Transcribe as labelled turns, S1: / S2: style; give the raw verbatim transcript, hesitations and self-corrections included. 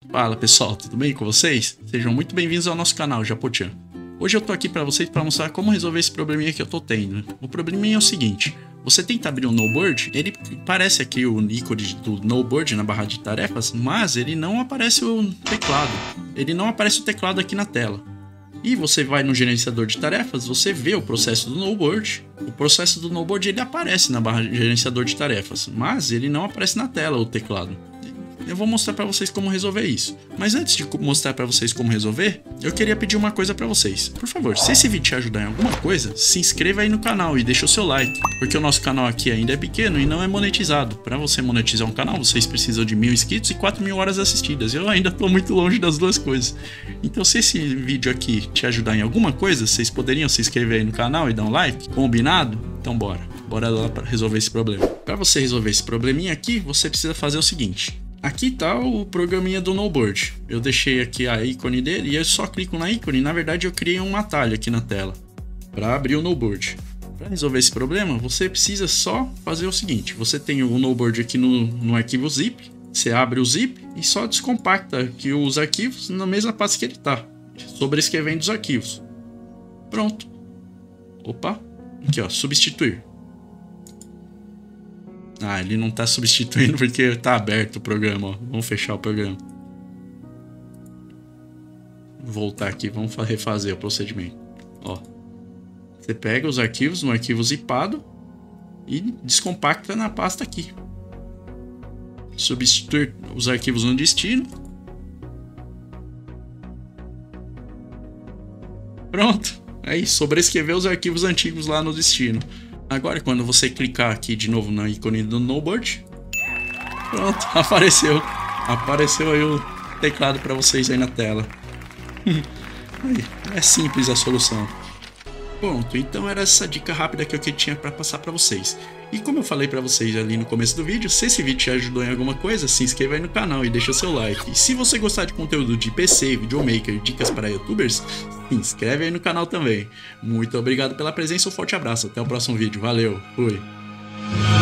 S1: Fala pessoal, tudo bem com vocês? Sejam muito bem-vindos ao nosso canal Japochan. Hoje eu tô aqui para vocês para mostrar como resolver esse probleminha que eu tô tendo. O probleminha é o seguinte: você tenta abrir o NoBoard, ele parece aqui o ícone do NoBoard na barra de tarefas, mas ele não aparece o teclado. Ele não aparece o teclado aqui na tela. E você vai no gerenciador de tarefas, você vê o processo do NoBoard. O processo do NoBoard ele aparece na barra de gerenciador de tarefas, mas ele não aparece na tela o teclado. Eu vou mostrar para vocês como resolver isso. Mas antes de mostrar para vocês como resolver, eu queria pedir uma coisa para vocês. Por favor, se esse vídeo te ajudar em alguma coisa, se inscreva aí no canal e deixa o seu like, porque o nosso canal aqui ainda é pequeno e não é monetizado. Para você monetizar um canal, vocês precisam de mil inscritos e quatro mil horas assistidas. Eu ainda estou muito longe das duas coisas. Então, se esse vídeo aqui te ajudar em alguma coisa, vocês poderiam se inscrever aí no canal e dar um like? Combinado? Então bora. Bora lá para resolver esse problema. Para você resolver esse probleminha aqui, você precisa fazer o seguinte. Aqui tá o programinha do NoBoard. Eu deixei aqui a ícone dele e eu só clico na ícone. Na verdade, eu criei um atalho aqui na tela para abrir o NoBoard. Para resolver esse problema, você precisa só fazer o seguinte: você tem o NoBoard aqui no, no arquivo zip. Você abre o zip e só descompacta aqui os arquivos na mesma pasta que ele tá, sobrescrevendo os arquivos. Pronto. Opa, aqui ó, substituir. Ah, ele não tá substituindo porque tá aberto o programa, ó. Vamos fechar o programa. Vou voltar aqui, vamos refazer o procedimento. Ó. Você pega os arquivos no arquivo zipado e descompacta na pasta aqui. Substituir os arquivos no destino. Pronto. É isso, sobrescrever os arquivos antigos lá no destino. Agora, quando você clicar aqui de novo na ícone do NoBoard, pronto, apareceu. Apareceu aí o teclado para vocês aí na tela. Aí, é simples a solução. Pronto, então era essa dica rápida que eu tinha para passar para vocês. E como eu falei para vocês ali no começo do vídeo, se esse vídeo te ajudou em alguma coisa, se inscreva aí no canal e deixa o seu like. E se você gostar de conteúdo de P C, videomaker, dicas para youtubers, se inscreve aí no canal também. Muito obrigado pela presença, um forte abraço, até o próximo vídeo, valeu, fui!